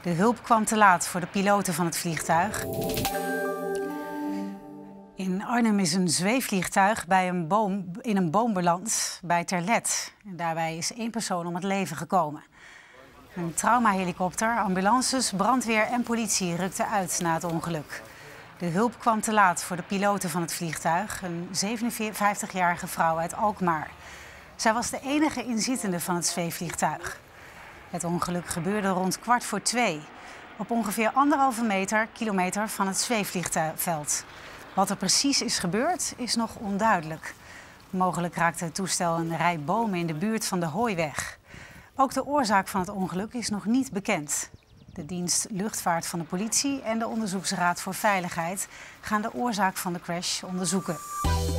De hulp kwam te laat voor de piloten van het vliegtuig. In Arnhem is een zweefvliegtuig in een boom beland bij Terlet. Daarbij is 1 persoon om het leven gekomen. Een traumahelikopter, ambulances, brandweer en politie rukten uit na het ongeluk. De hulp kwam te laat voor de piloten van het vliegtuig, een 57-jarige vrouw uit Alkmaar. Zij was de enige inzittende van het zweefvliegtuig. Het ongeluk gebeurde rond 1:15 op ongeveer 1,5 kilometer van het zweefvliegveld. Wat er precies is gebeurd, is nog onduidelijk. Mogelijk raakte het toestel een rij bomen in de buurt van de Hooiweg. Ook de oorzaak van het ongeluk is nog niet bekend. De dienst luchtvaart van de politie en de Onderzoeksraad voor Veiligheid gaan de oorzaak van de crash onderzoeken.